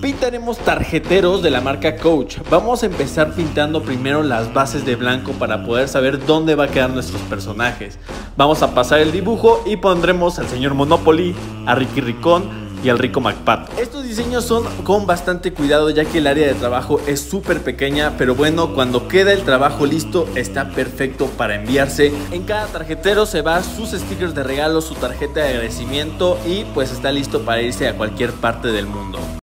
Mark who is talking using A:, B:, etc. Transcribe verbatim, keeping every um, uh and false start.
A: Pintaremos tarjeteros de la marca Coach. Vamos a empezar pintando primero las bases de blanco para poder saber dónde va a quedar nuestros personajes. Vamos a pasar el dibujo y pondremos al señor Monopoly, a Ricky Ricón y al Rico McPato. Estos diseños son con bastante cuidado ya que el área de trabajo es súper pequeña, pero bueno, cuando queda el trabajo listo está perfecto para enviarse. En cada tarjetero se va sus stickers de regalo, su tarjeta de agradecimiento y pues está listo para irse a cualquier parte del mundo.